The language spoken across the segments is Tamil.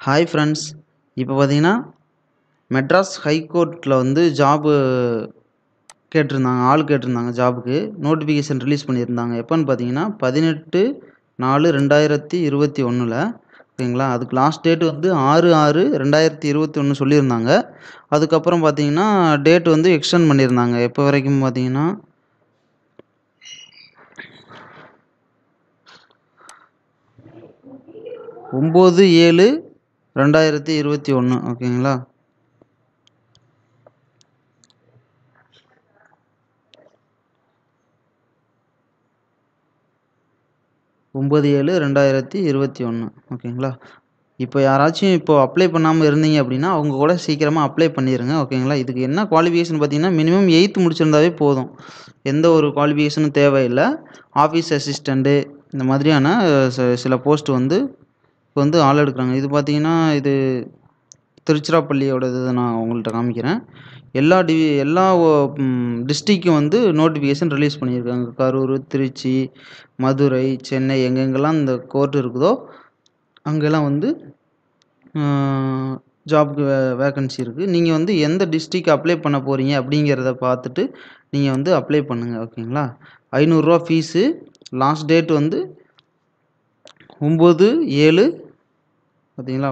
Hi friends. இப்போ பார்த்தீங்கன்னா மெட்ராஸ் ஹைகோர்ட்டில் வந்து ஜாபு கேட்டிருந்தாங்க, ஆள் கேட்டிருந்தாங்க ஜாபுக்கு. நோட்டிஃபிகேஷன் ரிலீஸ் பண்ணியிருந்தாங்க. எப்போன்னு பார்த்தீங்கன்னா 18/4/2021. ஓகேங்களா. அதுக்கு லாஸ்ட் டேட் வந்து 6/6/2021 சொல்லியிருந்தாங்க. அதுக்கப்புறம் பார்த்தீங்கன்னா டேட் வந்து எக்ஸ்டெண்ட் பண்ணியிருந்தாங்க. எப்போ வரைக்கும் பார்த்தீங்கன்னா 9/7/2021. ஓகேங்களா. 9/7/2021. ஓகேங்களா. இப்போ யாராச்சும் இப்போ அப்ளை பண்ணாமல் இருந்தீங்க அப்படின்னா அவங்க கூட சீக்கிரமாக அப்ளை பண்ணிடுங்க. ஓகேங்களா. இதுக்கு என்ன குவாலிஃபிகேஷன் பார்த்தீங்கன்னா மினிமம் 8th முடிச்சிருந்தாவே போதும். எந்த ஒரு குவாலிஃபிகேஷனும் தேவையில்லை. ஆஃபீஸ் அசிஸ்டண்ட்டு இந்த மாதிரியான சில போஸ்ட் வந்து இப்போ வந்து ஆள் எடுக்கிறாங்க. இது பார்த்தீங்கன்னா இது திருச்சிராப்பள்ளியோட இதை நான் உங்கள்கிட்ட காமிக்கிறேன். எல்லா டிஸ்ட்ரிக்கும் வந்து நோட்டிஃபிகேஷன் ரிலீஸ் பண்ணியிருக்காங்க. கரூர், திருச்சி, மதுரை, சென்னை எங்கெங்கெல்லாம் இந்த கோர்ட் இருக்குதோ அங்கெல்லாம் வந்து ஜாப்க்கு வேக்கன்சி இருக்குது. நீங்கள் வந்து எந்த டிஸ்ட்ரிக் அப்ளை பண்ண போகிறீங்க அப்படிங்கிறத பார்த்துட்டு நீங்கள் வந்து அப்ளை பண்ணுங்கள். ஓகேங்களா. 500 ரூபா ஃபீஸு. லாஸ்ட் டேட் வந்து 9/7 பார்த்தீங்களா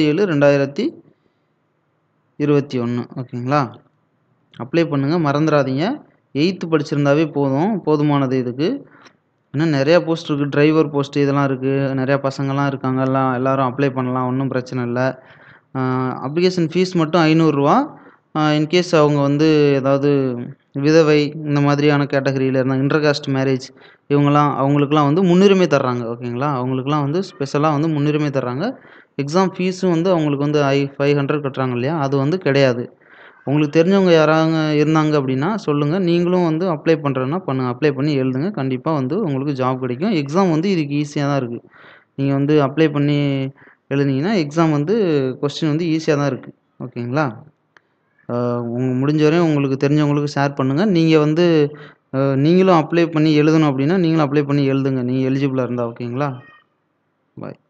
9/7/2021. ஓகேங்களா. அப்ளை பண்ணுங்கள், மறந்துடாதீங்க. 8th படிச்சிருந்தாவே போதுமானது இதுக்கு. இன்னும் நிறையா போஸ்ட் இருக்குது. டிரைவர் போஸ்ட்டு இதெல்லாம் இருக்குது. நிறையா பசங்கள்லாம் இருக்காங்க. எல்லோரும் அப்ளை பண்ணலாம். ஒன்றும் பிரச்சனை இல்லை. அப்ளிகேஷன் ஃபீஸ் மட்டும் 500 ரூபா. இன்கேஸ் அவங்க வந்து ஏதாவது விதவை இந்த மாதிரியான கேட்டகரியில் இருந்தாங்க, இன்டர்காஸ்ட் மேரேஜ் அவங்களுக்குலாம் வந்து முன்னுரிமை தர்றாங்க. ஓகேங்களா. அவங்களுக்குலாம் வந்து ஸ்பெஷலாக வந்து முன்னுரிமை தர்றாங்க. எக்ஸாம் ஃபீஸும் வந்து அவங்களுக்கு வந்து 500 கட்டுறாங்க இல்லையா, அது வந்து கிடையாது. உங்களுக்கு தெரிஞ்சவங்க யாராவது இருந்தாங்க அப்படின்னா சொல்லுங்கள். நீங்களும் வந்து அப்ளை பண்ணுறதுன்னா பண்ணுங்கள். அப்ளை பண்ணி எழுதுங்க. கண்டிப்பாக வந்து உங்களுக்கு ஜாப் கிடைக்கும். எக்ஸாம் வந்து இதுக்கு ஈஸியாக தான் இருக்குது. நீங்கள் வந்து அப்ளை பண்ணி எழுதினீங்கன்னா எக்ஸாம் வந்து கொஸ்டின் வந்து ஈஸியாக தான் இருக்குது. ஓகேங்களா. முடிஞ்ச வரையும் உங்களுக்கு தெரிஞ்சவங்களுக்கு ஷேர் பண்ணுங்கள். நீங்கள் வந்து நீங்களும் அப்ளை பண்ணி எழுதணும் அப்படின்னா நீங்களும் அப்ளை பண்ணி எழுதுங்க. நீங்கள் எலிஜிபிளாக இருந்தால். ஓகேங்களா. பாய்.